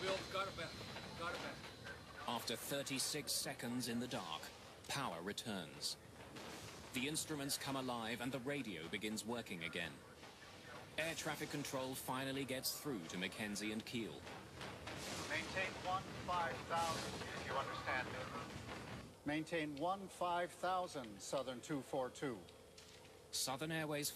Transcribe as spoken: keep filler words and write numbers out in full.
Bill, got it back. Got it back. After thirty-six seconds in the dark, power returns. The instruments come alive and the radio begins working again. Air traffic control finally gets through to Mackenzie and Kiel. Maintain one five thousand, if you understand me. Maintain one five thousand, Southern two four two. Southern Airways